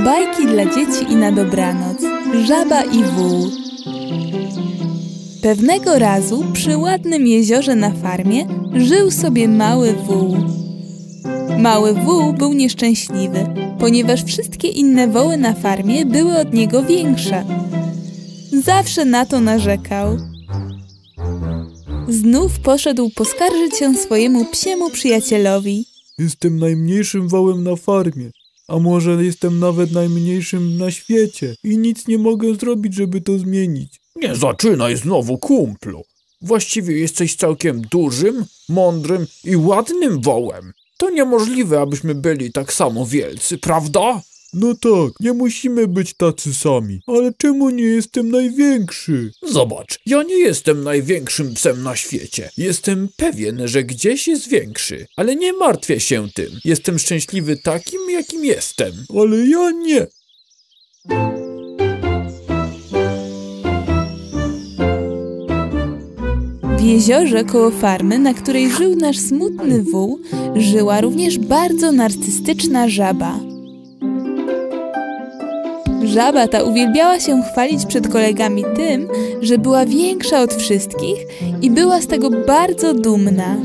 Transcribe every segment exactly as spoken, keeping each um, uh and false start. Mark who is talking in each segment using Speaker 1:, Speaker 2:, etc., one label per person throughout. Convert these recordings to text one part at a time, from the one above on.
Speaker 1: Bajki dla dzieci i na dobranoc. Żaba i wół. Pewnego razu przy ładnym jeziorze na farmie żył sobie mały wół. Mały wół był nieszczęśliwy, ponieważ wszystkie inne woły na farmie były od niego większe. Zawsze na to narzekał. Znów poszedł poskarżyć się swojemu psiemu przyjacielowi.
Speaker 2: Jestem najmniejszym wołem na farmie, a może jestem nawet najmniejszym na świecie i nic nie mogę zrobić, żeby to zmienić.
Speaker 3: Nie zaczynaj znowu, kumplu. Właściwie jesteś całkiem dużym, mądrym i ładnym wołem. To niemożliwe, abyśmy byli tak samo wielcy, prawda?
Speaker 2: No tak, nie musimy być tacy sami, ale czemu nie jestem największy?
Speaker 3: Zobacz, ja nie jestem największym psem na świecie. Jestem pewien, że gdzieś jest większy, ale nie martwię się tym. Jestem szczęśliwy takim, jakim jestem.
Speaker 2: Ale ja nie.
Speaker 1: W jeziorze koło farmy, na której żył nasz smutny wół, żyła również bardzo narcystyczna żaba. Żaba ta uwielbiała się chwalić przed kolegami tym, że była większa od wszystkich i była z tego bardzo dumna.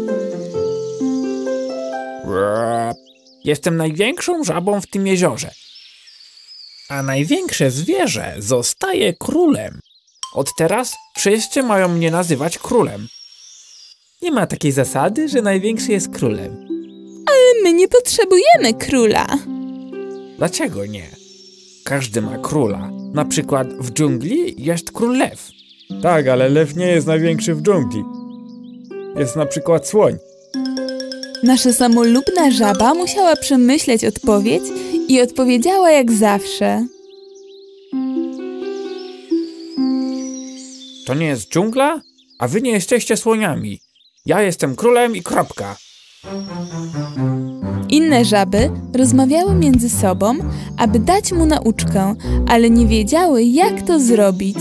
Speaker 3: Jestem największą żabą w tym jeziorze. A największe zwierzę zostaje królem. Od teraz wszyscy mają mnie nazywać królem. Nie ma takiej zasady, że największy jest królem.
Speaker 1: Ale my nie potrzebujemy króla.
Speaker 3: Dlaczego nie? Każdy ma króla. Na przykład w dżungli jest król lew.
Speaker 2: Tak, ale lew nie jest największy w dżungli. Jest na przykład słoń.
Speaker 1: Nasza samolubna żaba musiała przemyśleć odpowiedź i odpowiedziała jak zawsze.
Speaker 3: To nie jest dżungla? A wy nie jesteście słoniami. Ja jestem królem i kropka.
Speaker 1: Inne żaby rozmawiały między sobą, aby dać mu nauczkę, ale nie wiedziały, jak to zrobić.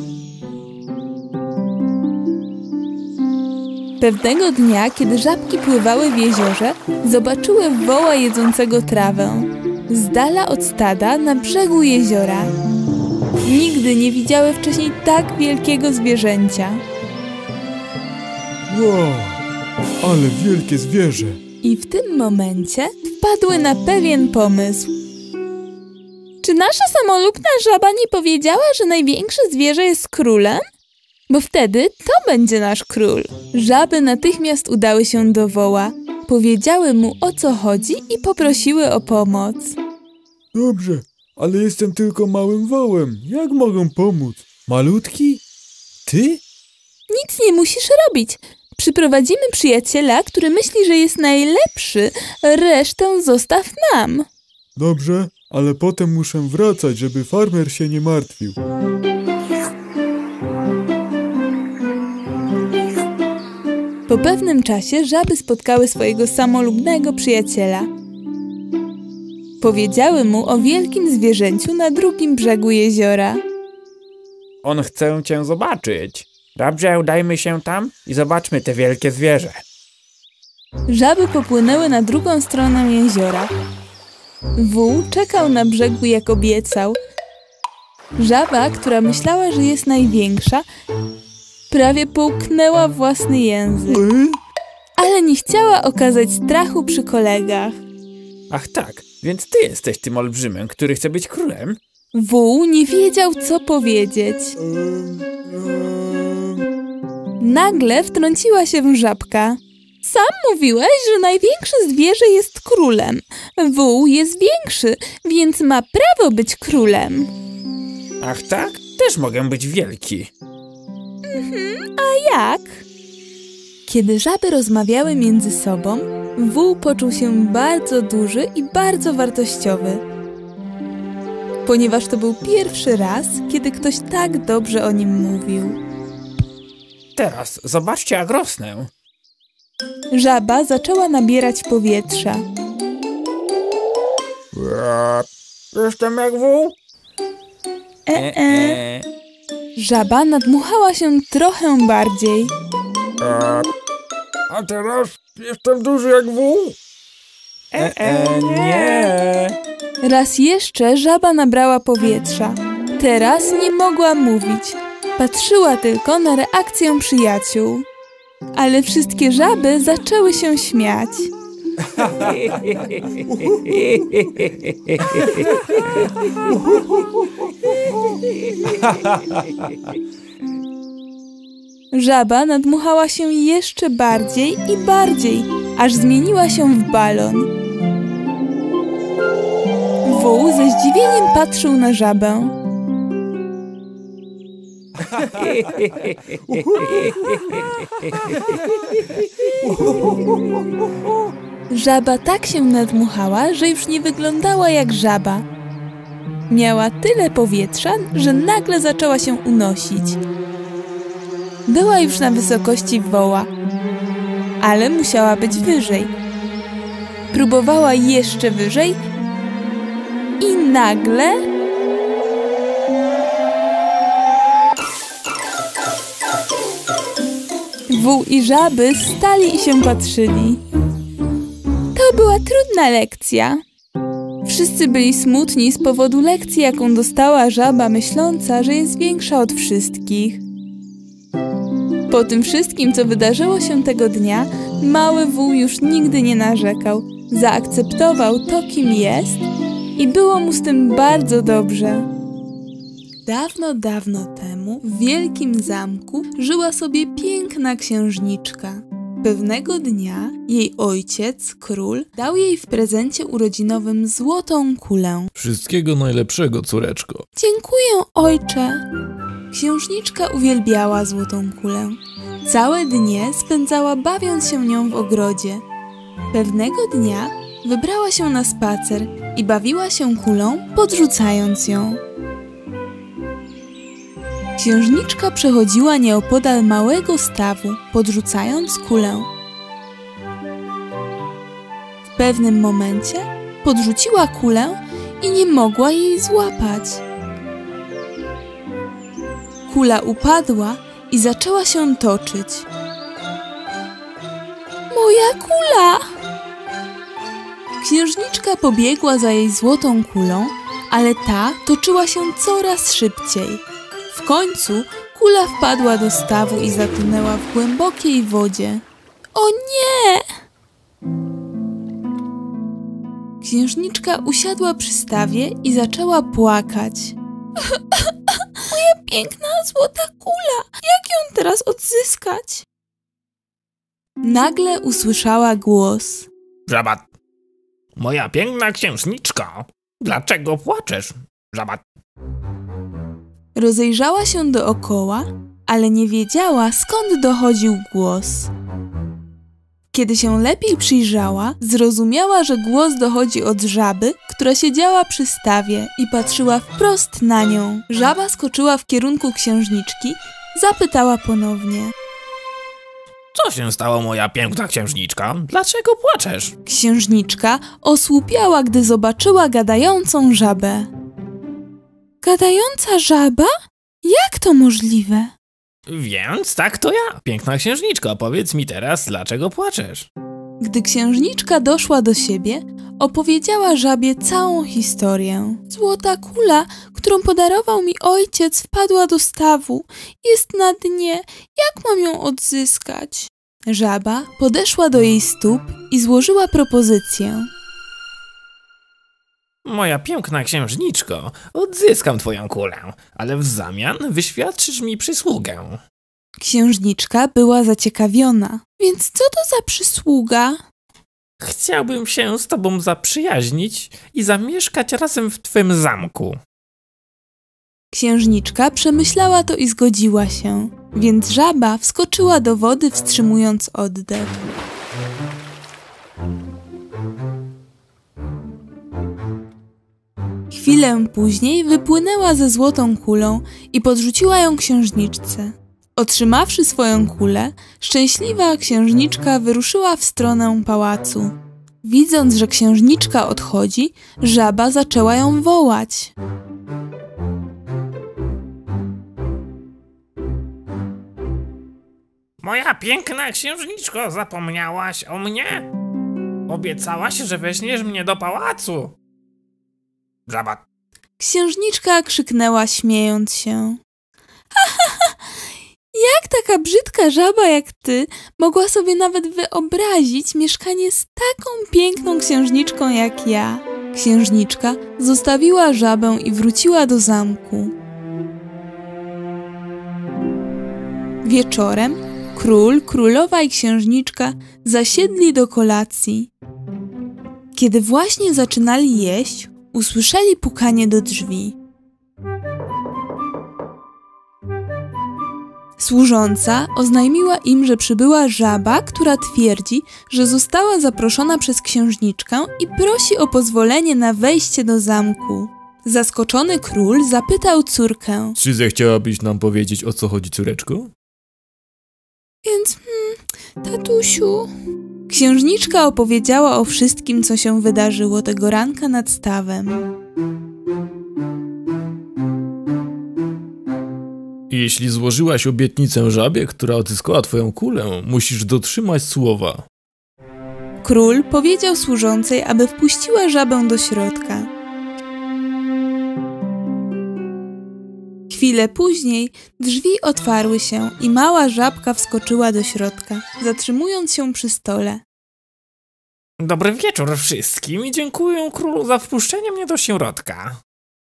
Speaker 1: Pewnego dnia, kiedy żabki pływały w jeziorze, zobaczyły woła jedzącego trawę. Z dala od stada, na brzegu jeziora. Nigdy nie widziały wcześniej tak wielkiego zwierzęcia.
Speaker 2: Wow, ale wielkie zwierzę.
Speaker 1: I w tym momencie wpadły na pewien pomysł. Czy nasza samolubna żaba nie powiedziała, że największe zwierzę jest królem? Bo wtedy to będzie nasz król. Żaby natychmiast udały się do woła, powiedziały mu, o co chodzi i poprosiły o pomoc.
Speaker 2: Dobrze, ale jestem tylko małym wołem. Jak mogę pomóc? Malutki? Ty?
Speaker 1: Nic nie musisz robić. Przyprowadzimy przyjaciela, który myśli, że jest najlepszy. Resztę zostaw nam.
Speaker 2: Dobrze, ale potem muszę wracać, żeby farmer się nie martwił.
Speaker 1: Po pewnym czasie żaby spotkały swojego samolubnego przyjaciela. Powiedziały mu o wielkim zwierzęciu na drugim brzegu jeziora.
Speaker 3: On chce cię zobaczyć. Dobrze, udajmy się tam i zobaczmy te wielkie zwierzę.
Speaker 1: Żaby popłynęły na drugą stronę jeziora. Wół czekał na brzegu, jak obiecał. Żaba, która myślała, że jest największa, prawie połknęła własny język. Ale nie chciała okazać strachu przy kolegach.
Speaker 3: Ach tak, więc ty jesteś tym olbrzymem, który chce być królem?
Speaker 1: Wół nie wiedział, co powiedzieć. Nagle wtrąciła się żabka. Sam mówiłeś, że największe zwierzę jest królem. Wół jest większy, więc ma prawo być królem.
Speaker 3: Ach tak? Też mogę być wielki.
Speaker 1: Mhm, a jak? Kiedy żaby rozmawiały między sobą, wół poczuł się bardzo duży i bardzo wartościowy. Ponieważ to był pierwszy raz, kiedy ktoś tak dobrze o nim mówił.
Speaker 3: Teraz zobaczcie, jak rosnę.
Speaker 1: Żaba zaczęła nabierać powietrza.
Speaker 3: Jestem jak wół?
Speaker 1: E -e. Żaba nadmuchała się trochę bardziej.
Speaker 3: A teraz jestem duży jak wół? E, e, nie.
Speaker 1: Raz jeszcze żaba nabrała powietrza. Teraz nie mogła mówić. Patrzyła tylko na reakcję przyjaciół. Ale wszystkie żaby zaczęły się śmiać. Żaba nadmuchała się jeszcze bardziej i bardziej, aż zmieniła się w balon. Wół ze zdziwieniem patrzył na żabę. Żaba tak się nadmuchała, że już nie wyglądała jak żaba. Miała tyle powietrza, że nagle zaczęła się unosić. Była już na wysokości woła, ale musiała być wyżej. Próbowała jeszcze wyżej i nagle... Wół i żaby stali i się patrzyli. To była trudna lekcja. Wszyscy byli smutni z powodu lekcji, jaką dostała żaba, myśląca, że jest większa od wszystkich. Po tym wszystkim, co wydarzyło się tego dnia, mały wół już nigdy nie narzekał. Zaakceptował to, kim jest i było mu z tym bardzo dobrze. Dawno, dawno temu w wielkim zamku żyła sobie piękna księżniczka. Pewnego dnia jej ojciec, król, dał jej w prezencie urodzinowym złotą kulę.
Speaker 2: Wszystkiego najlepszego, córeczko.
Speaker 1: Dziękuję, ojcze. Księżniczka uwielbiała złotą kulę. Całe dnie spędzała bawiąc się nią w ogrodzie. Pewnego dnia wybrała się na spacer i bawiła się kulą, podrzucając ją. Księżniczka przechodziła nieopodal małego stawu, podrzucając kulę. W pewnym momencie podrzuciła kulę i nie mogła jej złapać. Kula upadła i zaczęła się toczyć. Moja kula! Księżniczka pobiegła za jej złotą kulą, ale ta toczyła się coraz szybciej. W końcu kula wpadła do stawu i zatonęła w głębokiej wodzie. O nie! Księżniczka usiadła przy stawie i zaczęła płakać. Moja piękna złota kula! Jak ją teraz odzyskać? Nagle usłyszała głos.
Speaker 3: Żaba, moja piękna księżniczko, dlaczego płaczesz? Żaba.
Speaker 1: Rozejrzała się dookoła, ale nie wiedziała, skąd dochodził głos. Kiedy się lepiej przyjrzała, zrozumiała, że głos dochodzi od żaby, która siedziała przy stawie i patrzyła wprost na nią. Żaba skoczyła w kierunku księżniczki, zapytała ponownie.
Speaker 3: Co się stało, moja piękna księżniczka? Dlaczego płaczesz?
Speaker 1: Księżniczka osłupiała, gdy zobaczyła gadającą żabę. Gadająca żaba? Jak to możliwe?
Speaker 3: Więc tak to ja. Piękna księżniczko, powiedz mi teraz, dlaczego płaczesz?
Speaker 1: Gdy księżniczka doszła do siebie, opowiedziała żabie całą historię. Złota kula, którą podarował mi ojciec, wpadła do stawu. Jest na dnie. Jak mam ją odzyskać? Żaba podeszła do jej stóp i złożyła propozycję.
Speaker 3: Moja piękna księżniczko, odzyskam twoją kulę, ale w zamian wyświadczysz mi przysługę.
Speaker 1: Księżniczka była zaciekawiona. Więc co to za przysługa?
Speaker 3: Chciałbym się z tobą zaprzyjaźnić i zamieszkać razem w twym zamku.
Speaker 1: Księżniczka przemyślała to i zgodziła się, więc żaba wskoczyła do wody, wstrzymując oddech. Chwilę później wypłynęła ze złotą kulą i podrzuciła ją księżniczce. Otrzymawszy swoją kulę, szczęśliwa księżniczka wyruszyła w stronę pałacu. Widząc, że księżniczka odchodzi, żaba zaczęła ją wołać.
Speaker 3: Moja piękna księżniczko, zapomniałaś o mnie? Obiecałaś, że weźmiesz mnie do pałacu. Żaba.
Speaker 1: Księżniczka krzyknęła, śmiejąc się. Ha, ha, ha. Jak taka brzydka żaba jak ty mogła sobie nawet wyobrazić mieszkanie z taką piękną księżniczką jak ja? Księżniczka zostawiła żabę i wróciła do zamku. Wieczorem król, królowa i księżniczka zasiedli do kolacji. Kiedy właśnie zaczynali jeść, usłyszeli pukanie do drzwi. Służąca oznajmiła im, że przybyła żaba, która twierdzi, że została zaproszona przez księżniczkę i prosi o pozwolenie na wejście do zamku. Zaskoczony król zapytał córkę:
Speaker 2: Czy zechciałabyś nam powiedzieć, o co chodzi, córeczko?
Speaker 1: Więc, hmm, tatusiu... Księżniczka opowiedziała o wszystkim, co się wydarzyło tego ranka nad stawem.
Speaker 2: Jeśli złożyłaś obietnicę żabie, która odzyskała twoją kulę, musisz dotrzymać słowa.
Speaker 1: Król powiedział służącej, aby wpuściła żabę do środka. Chwilę później drzwi otwarły się i mała żabka wskoczyła do środka, zatrzymując się przy stole.
Speaker 3: Dobry wieczór wszystkim i dziękuję królu za wpuszczenie mnie do środka.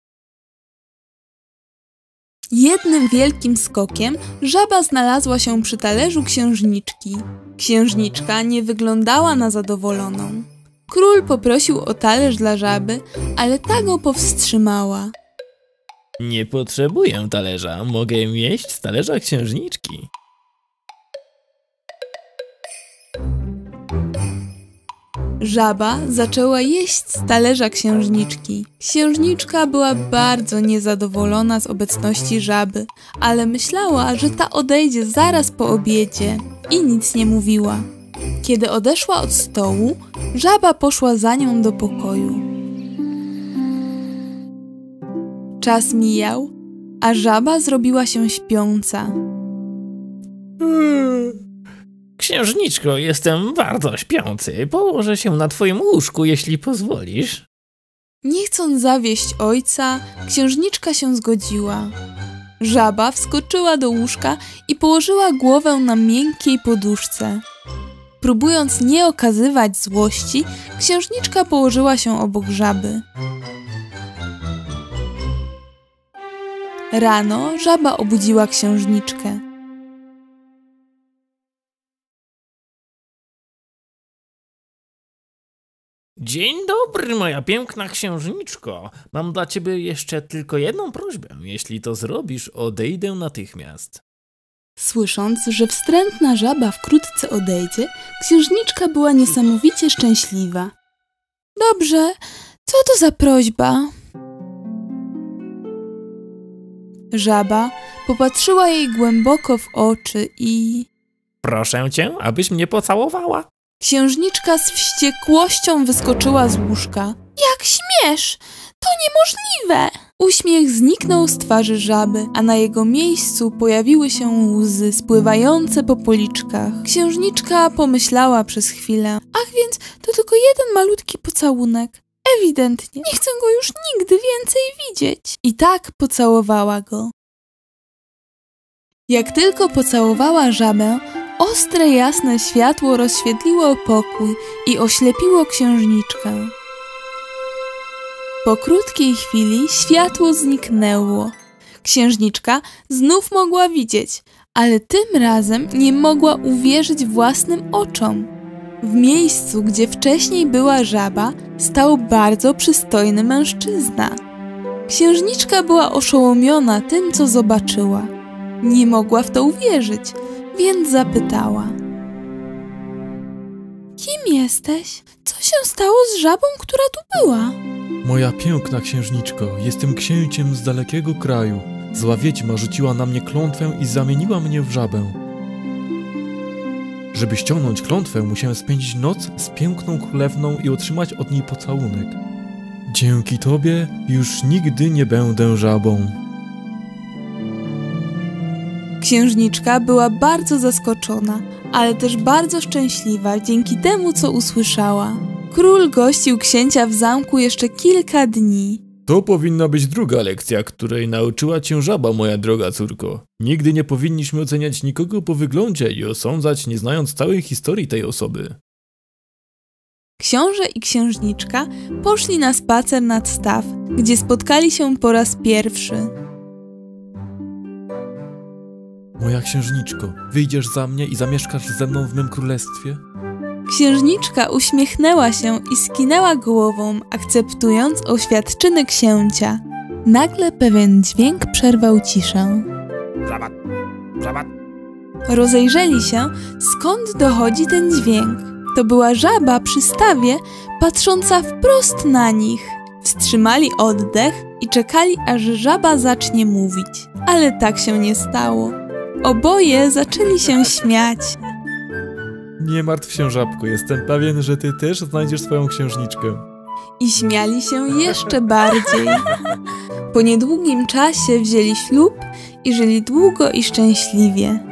Speaker 1: Jednym wielkim skokiem żaba znalazła się przy talerzu księżniczki. Księżniczka nie wyglądała na zadowoloną. Król poprosił o talerz dla żaby, ale ta go powstrzymała.
Speaker 2: Nie potrzebuję talerza, mogę jeść z talerza księżniczki.
Speaker 1: Żaba zaczęła jeść z talerza księżniczki. Księżniczka była bardzo niezadowolona z obecności żaby, ale myślała, że ta odejdzie zaraz po obiedzie i nic nie mówiła. Kiedy odeszła od stołu, żaba poszła za nią do pokoju. Czas mijał, a żaba zrobiła się śpiąca.
Speaker 3: Księżniczko, jestem bardzo śpiący. Położę się na twoim łóżku, jeśli pozwolisz.
Speaker 1: Nie chcąc zawieść ojca, księżniczka się zgodziła. Żaba wskoczyła do łóżka i położyła głowę na miękkiej poduszce. Próbując nie okazywać złości, księżniczka położyła się obok żaby. Rano żaba obudziła księżniczkę.
Speaker 3: Dzień dobry, moja piękna księżniczko. Mam dla ciebie jeszcze tylko jedną prośbę. Jeśli to zrobisz, odejdę natychmiast.
Speaker 1: Słysząc, że wstrętna żaba wkrótce odejdzie, księżniczka była niesamowicie szczęśliwa. Dobrze, co to za prośba? Żaba popatrzyła jej głęboko w oczy i...
Speaker 3: Proszę cię, abyś mnie pocałowała.
Speaker 1: Księżniczka z wściekłością wyskoczyła z łóżka. Jak śmiesz! To niemożliwe! Uśmiech zniknął z twarzy żaby, a na jego miejscu pojawiły się łzy spływające po policzkach. Księżniczka pomyślała przez chwilę. Ach, więc to tylko jeden malutki pocałunek. Ewidentnie nie chcę go już nigdy więcej widzieć. I tak pocałowała go. Jak tylko pocałowała żabę, ostre, jasne światło rozświetliło pokój i oślepiło księżniczkę. Po krótkiej chwili światło zniknęło. Księżniczka znów mogła widzieć, ale tym razem nie mogła uwierzyć własnym oczom. W miejscu, gdzie wcześniej była żaba, stał bardzo przystojny mężczyzna. Księżniczka była oszołomiona tym, co zobaczyła. Nie mogła w to uwierzyć, więc zapytała. Kim jesteś? Co się stało z żabą, która tu była?
Speaker 2: Moja piękna księżniczko, jestem księciem z dalekiego kraju. Zła wiedźma rzuciła na mnie klątwę i zamieniła mnie w żabę. Żeby ściągnąć klątwę, musiałem spędzić noc z piękną królewną i otrzymać od niej pocałunek. Dzięki tobie już nigdy nie będę żabą.
Speaker 1: Księżniczka była bardzo zaskoczona, ale też bardzo szczęśliwa dzięki temu, co usłyszała. Król gościł księcia w zamku jeszcze kilka dni.
Speaker 2: To powinna być druga lekcja, której nauczyła cię żaba, moja droga córko. Nigdy nie powinniśmy oceniać nikogo po wyglądzie i osądzać, nie znając całej historii tej osoby.
Speaker 1: Książę i księżniczka poszli na spacer nad staw, gdzie spotkali się po raz pierwszy.
Speaker 2: Moja księżniczko, wyjdziesz za mnie i zamieszkasz ze mną w mym królestwie?
Speaker 1: Księżniczka uśmiechnęła się i skinęła głową, akceptując oświadczyny księcia. Nagle pewien dźwięk przerwał ciszę.
Speaker 3: Żaba, żaba.
Speaker 1: Rozejrzeli się, skąd dochodzi ten dźwięk. To była żaba przy stawie, patrząca wprost na nich. Wstrzymali oddech i czekali, aż żaba zacznie mówić. Ale tak się nie stało. Oboje zaczęli się śmiać.
Speaker 2: Nie martw się, żabko, jestem pewien, że ty też znajdziesz swoją księżniczkę.
Speaker 1: I śmiali się jeszcze bardziej. Po niedługim czasie wzięli ślub i żyli długo i szczęśliwie.